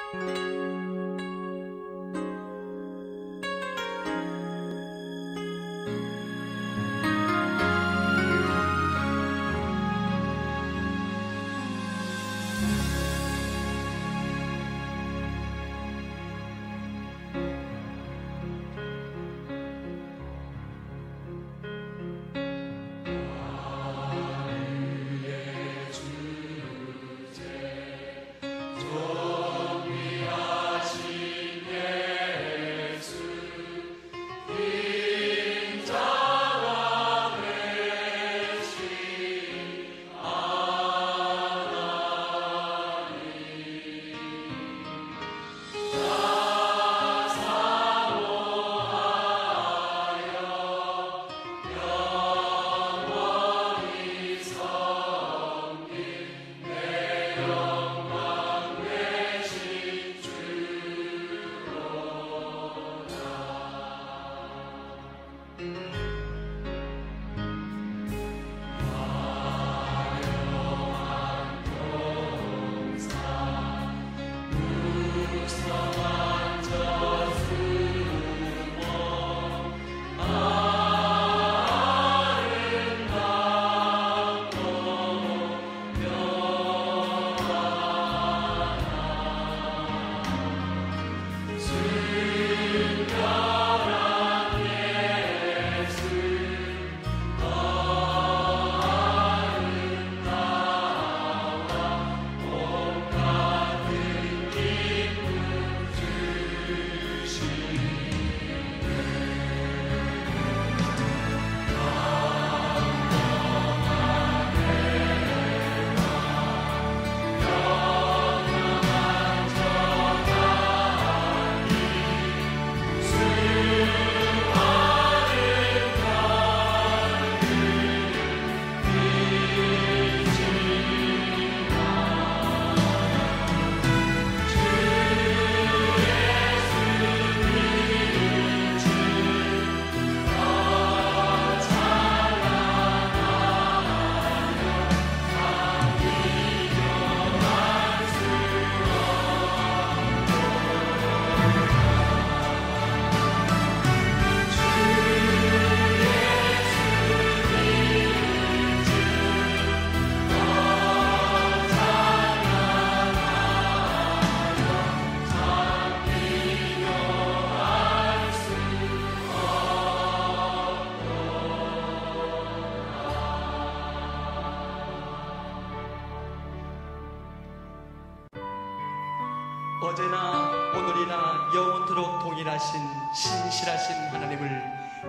어제나 오늘이나 영원토록 동일하신 신실하신 하나님을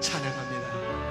찬양합니다.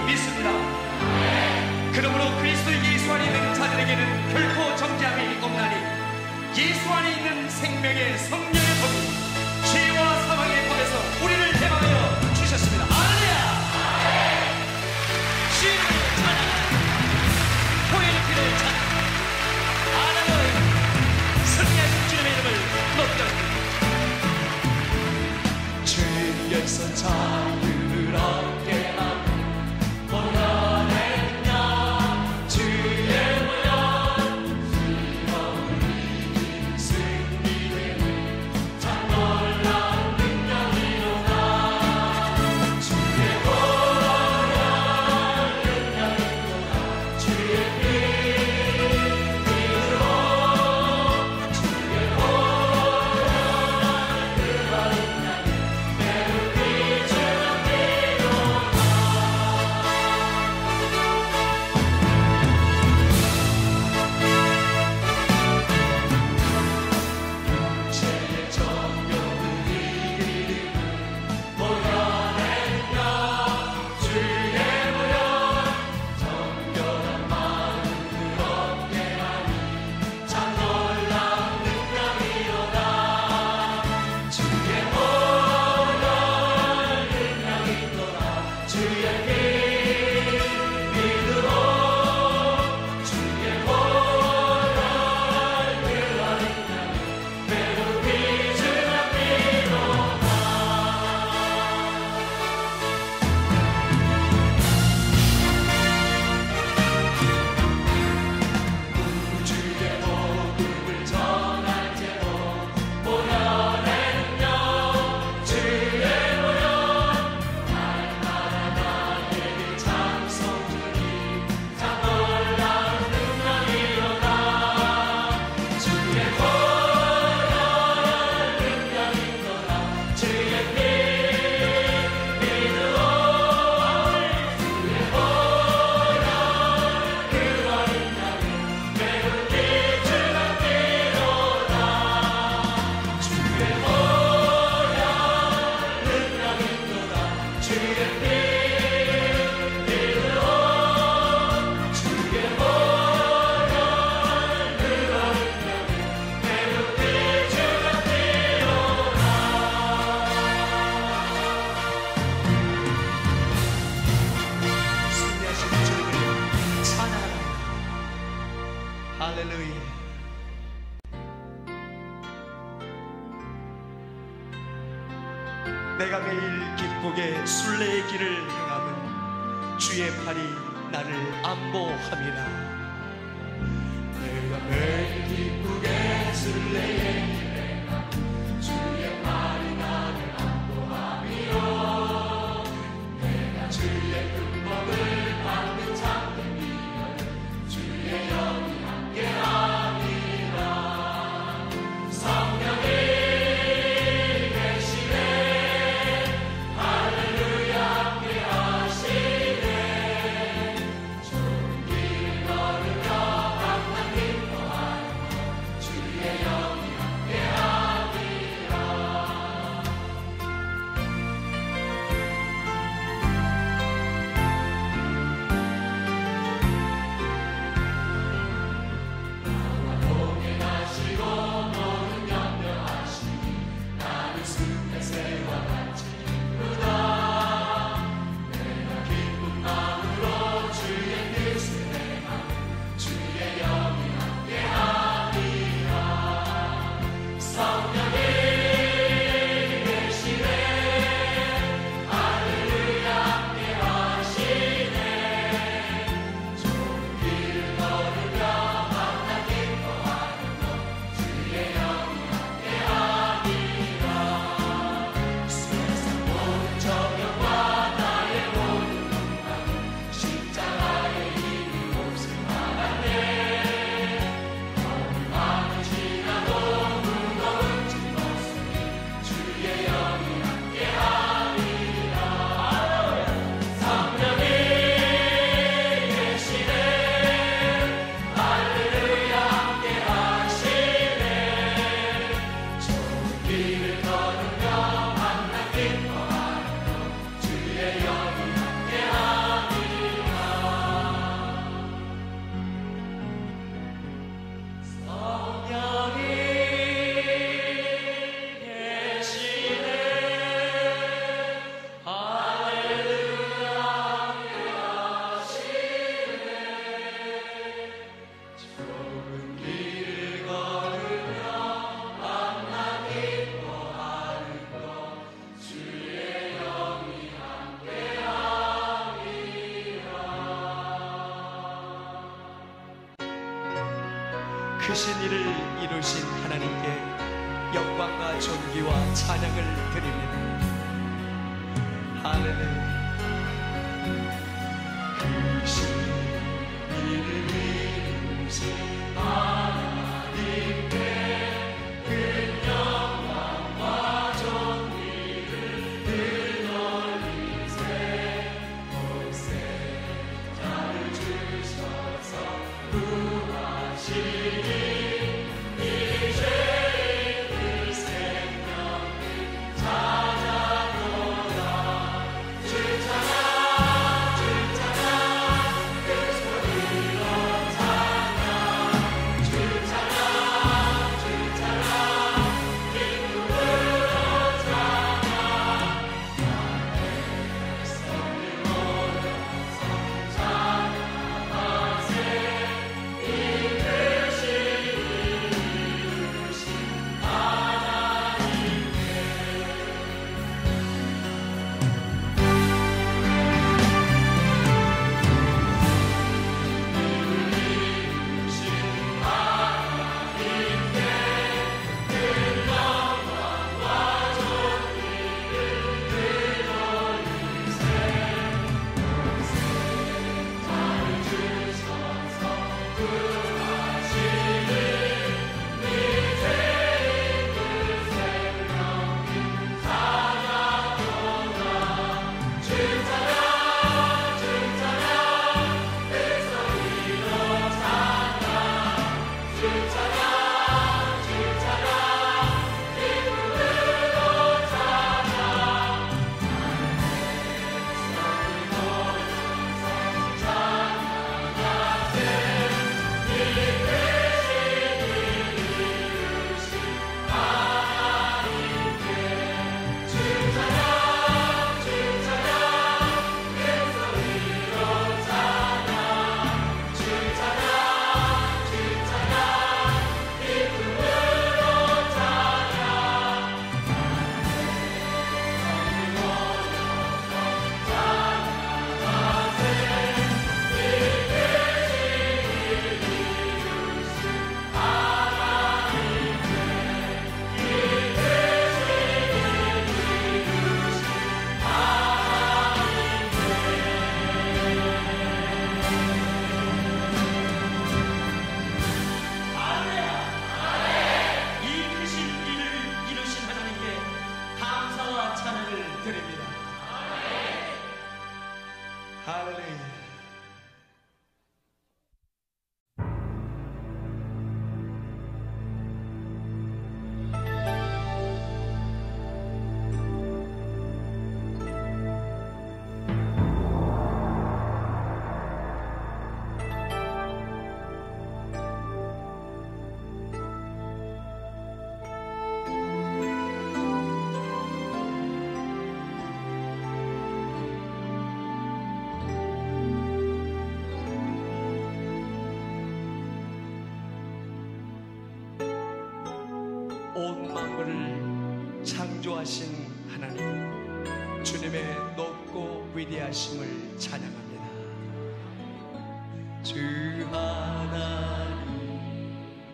믿습니다. 그러므로 그리스도 예수 안에 있는 자들에게는 결코 정죄함이 없나니 예수 안에 있는 생명의 성령의 법이 죄와 사망의 법에서 우리를 해방하여 주셨습니다. 할렐루야! 주님을 찬양하라. 보혈의 피를 찬양하라. 하나님 승리하신 주님의 이름을 높여드립니다. 주님께서 자유를 얻게 하고 원하는 양 주의 모양 지어오니 승리되는 참 놀라운 능력이로다. 주의 모양 능력이로다. 주의 피 믿으로 주의 모양 그런 양이 매우 귀중한 피로다. 죄의 정욕을 이기는 모여낸 영 주의 모여 정결한 마음을 얻게 하니 참 놀라운 능력이로다. 주의 모여 능력이로다. 주의 피 믿으로 주의 모여 그런 능력이 매우 귀중한 피로다. 우주의 복음을 전할 때도 모여낸 영 주의 모여 날마다 나에게 찬송 주니 참 놀라운 능력이로다. 주의 모여 능력이로다. 주의 피 믿으로 주의 모여 그런 능력이 매우 귀중한 피로다. 주의 모여 능력이로다. 주의 피 믿으로 주의 모여 그런 능력이 매우 귀중한 피로다. 승리하신 주님을 찬양합니다. 할렐루야. 내가 매일 기쁘게 순례의 길을 행함은 주의 팔이 나를 안보함이라. 내가 매일 기쁘게 순례의 길을 행함은 주의 팔이 나를 안보함이요. 내가 주의 흠법을 받는 장님이여 주의 영이 함께함이라. 성령이 계시네 할렐루야 함께하시네. 좋은 길을 크신 일을 이루신 하나님께 영광과 존귀와 찬양을 드립니다. 할렐루야. 크신 일을 이루신 하나님께 큰 영광과 존귀를 드러리세. 복생자를 주셔서 구하시니 온 만물을 창조하신 하나님, 주님의 높고 위대하심을 찬양합니다. 주 하나님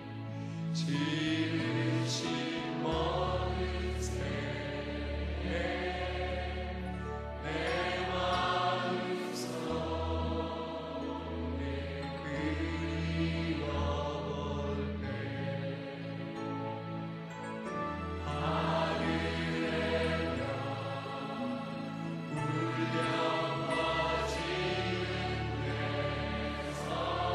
지으신 모든 세계 내 마음속에 그리워볼때 울려 퍼지는 내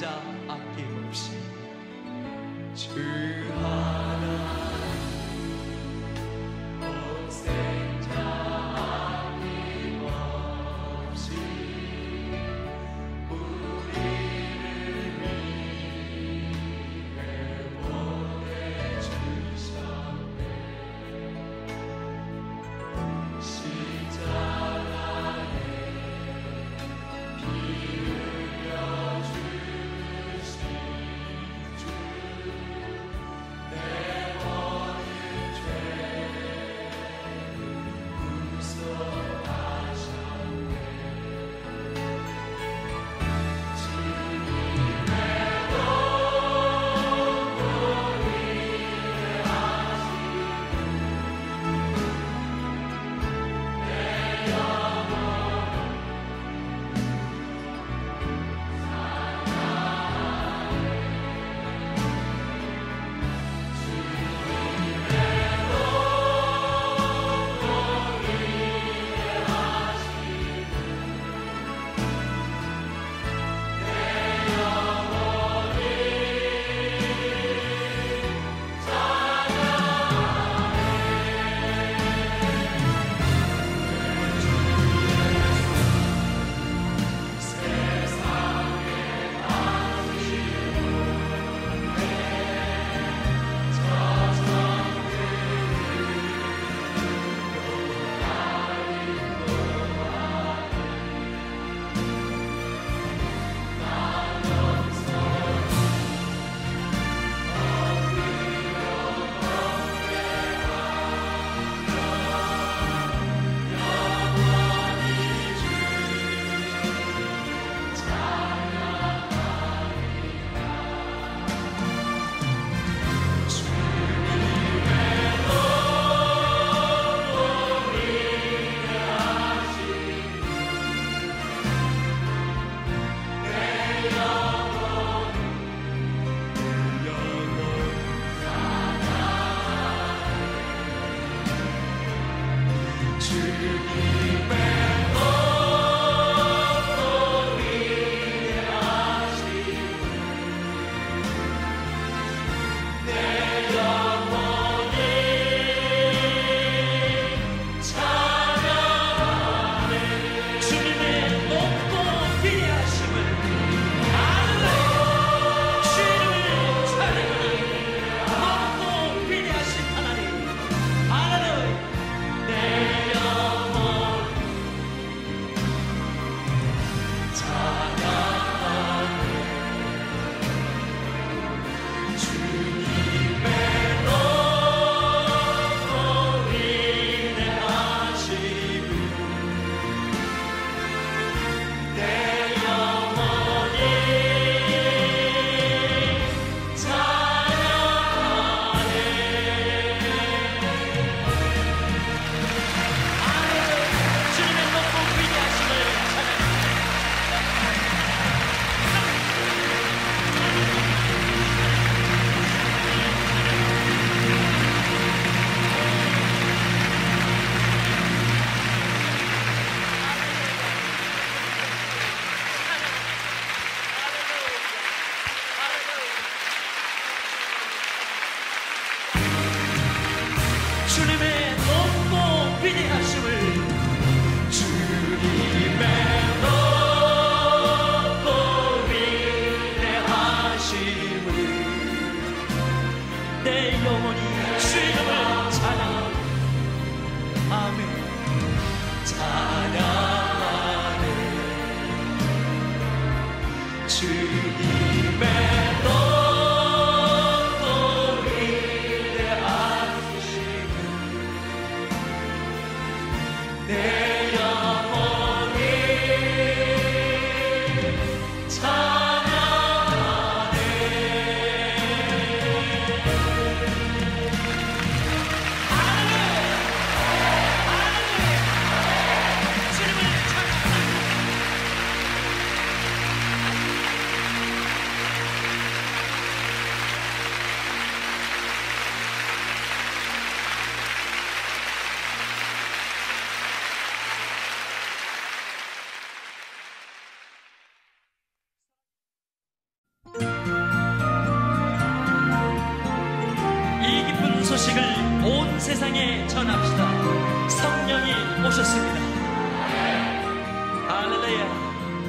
자 아낌없이 주 주님의 높고 위대하심을 주님의 높고 위대하심을 내 영혼이 주님을 찬양하네. 아멘. 찬양하네. 주님의 소식을 온 세상에 전합시다. 성령이 오셨습니다. 할렐루야.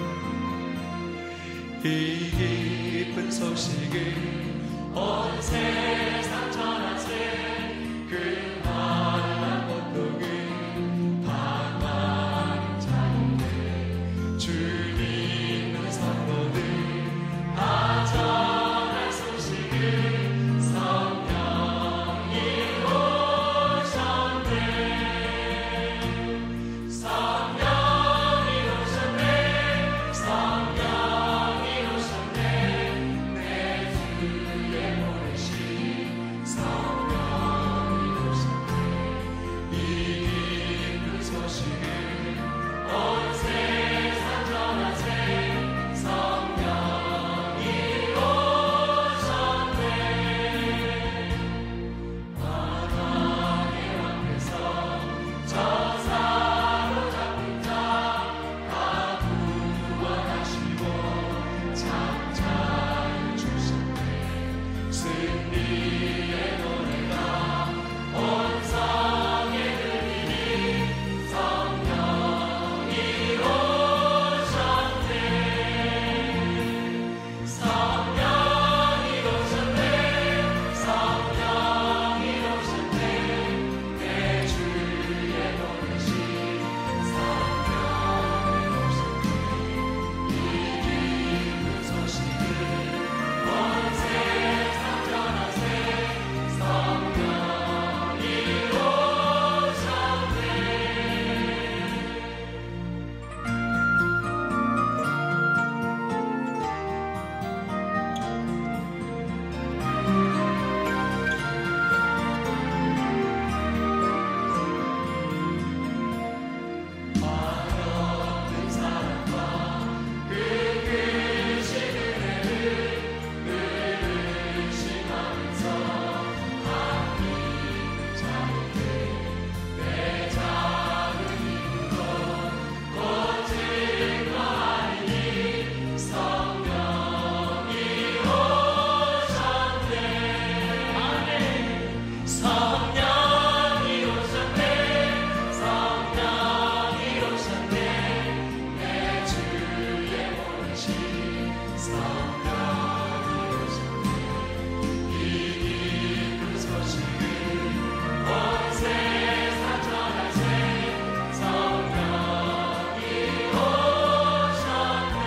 이 기쁜 소식을 온 세상 전하세. 그 만난 고통을 방황 자유를 주님의 선고를 다 전할 소식을 성령이 오셨네. 성령이 오셨네. 성령이 오셨네. 내 주의 보내신 성령이 오셨네. 이 기쁜 소식을 온 세상 전하세. 성령이 오셨네. 바람의 앞에서 저 사로잡힌 자 다 구원하시고 창자를 주셨네. 승리의 노래가 온 성에 들리니 성령이 오셨네. 성령이 오셨네. 성령이 오셨네. 내 주의 보내신 성령이 오셨네. 이 기쁜 소식을 온 세상 전하세. 성령이 오셨네. 어떤 사랑과 그 크신 은혜를 늘 의심하면서 아끼는 자에게 내 작은 힘으로 곧 증거하리니 성령이 오셨네. 아멘. 성령이 오셨네. 성령이 오셨네. 내 주의 보내신 성령이 오셨네. 이 기쁜 소식을 온 세상 전하세. 성령이 오셨네.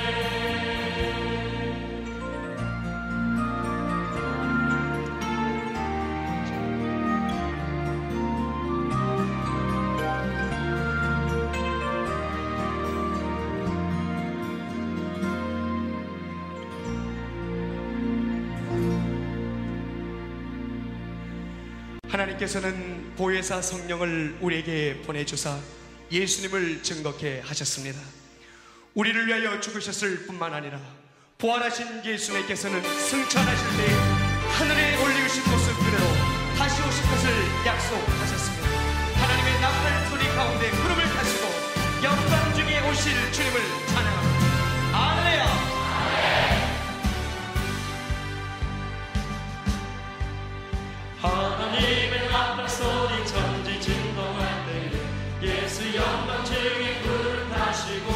하나님께서는 보혜사 성령을 우리에게 보내주사 예수님을 증거케 하셨습니다. 우리를 위하여 죽으셨을 뿐만 아니라 부활하신 예수님께서는 승천하실 때 하늘에 올리우신 모습 그대로 다시 오실 것을 약속하셨습니다. 하나님의 나팔 소리 가운데 구름을 타시고 영광 중에 오실 주님을 찬양합니다. 할렐루야. 하나님의 나팔 소리 천지 진동할 때에 예수 영광 중에 구름 타시고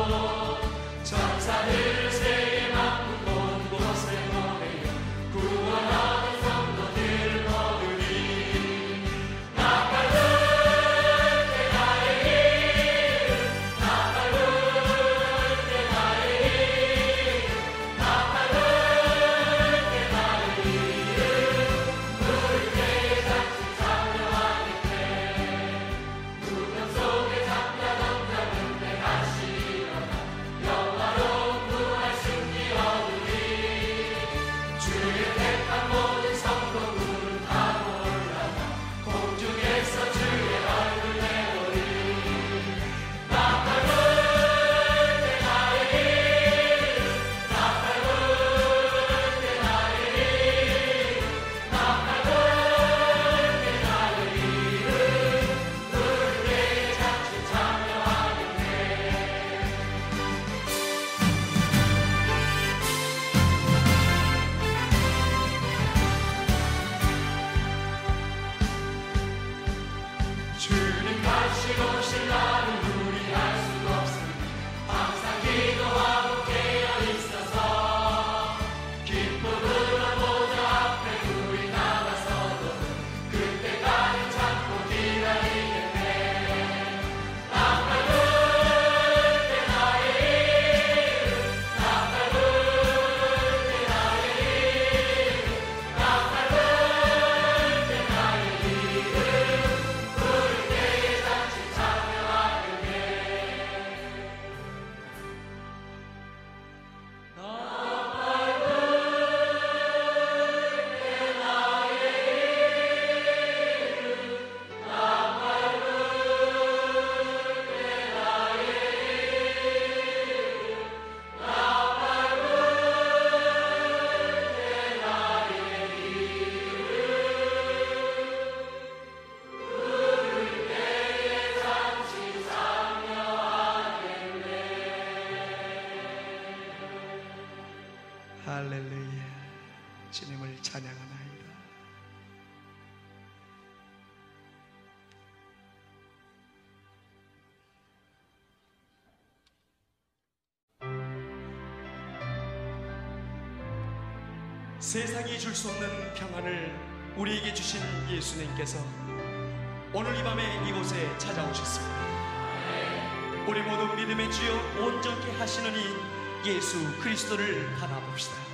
천사들 세계 만국 온 곳에 모여 구원하는 성도들 모으니 나팔 불 때 나의 이름 나팔 불 때 나의 이름 나팔 불 때 나의 이름 부를 때에 잠시 참여하겠네. 무덤 속에 잠자던 자들 때 다시 일어나 영화로운 구원 할렐루야. 주님을 찬양하나이다. 세상이 줄 수 없는 평안을 우리에게 주신 예수님께서 오늘 이 밤에 이곳에 찾아오셨습니다. 우리 모두 믿음의 주여 온전케 하시는 이 예수 그리스도를 바라봅시다.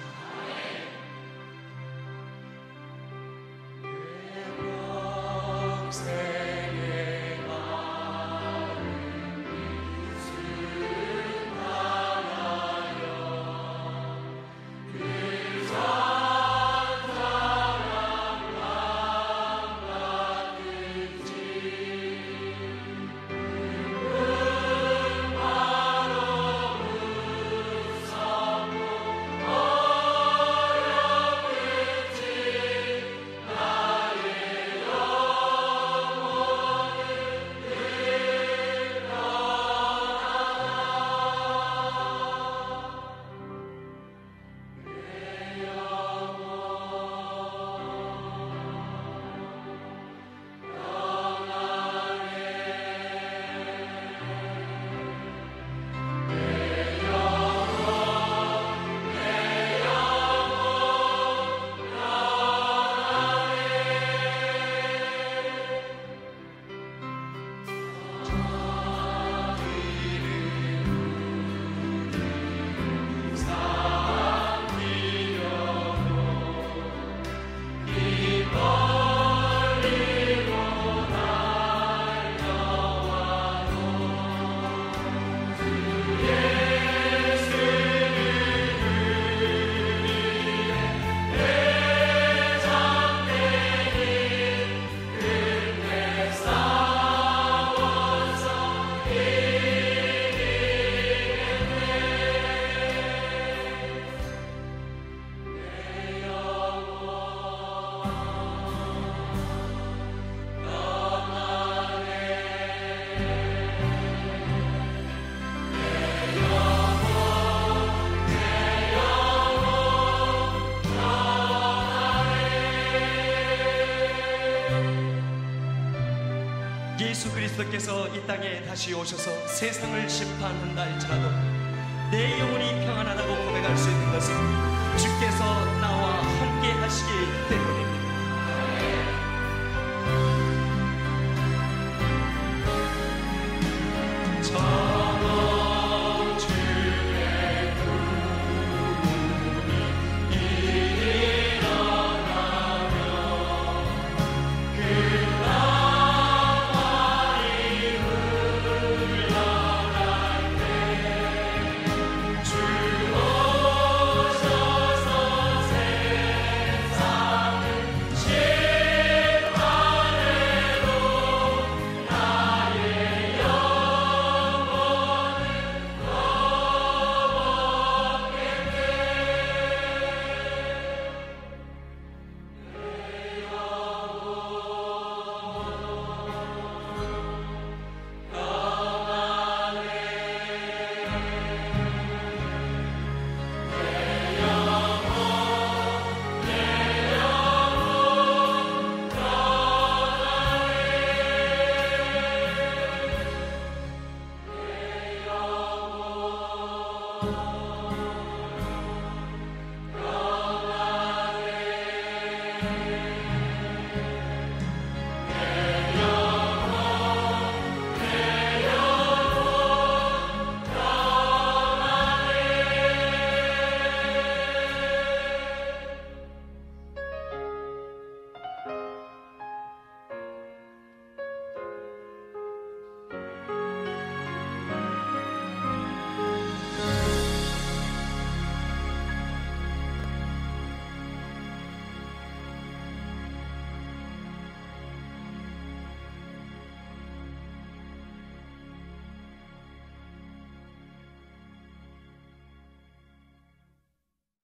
예수 그리스도께서 이 땅에 다시 오셔서 세상을 심판한다 할지라도 내 영혼이 평안하다고 고백할 수 있는 것은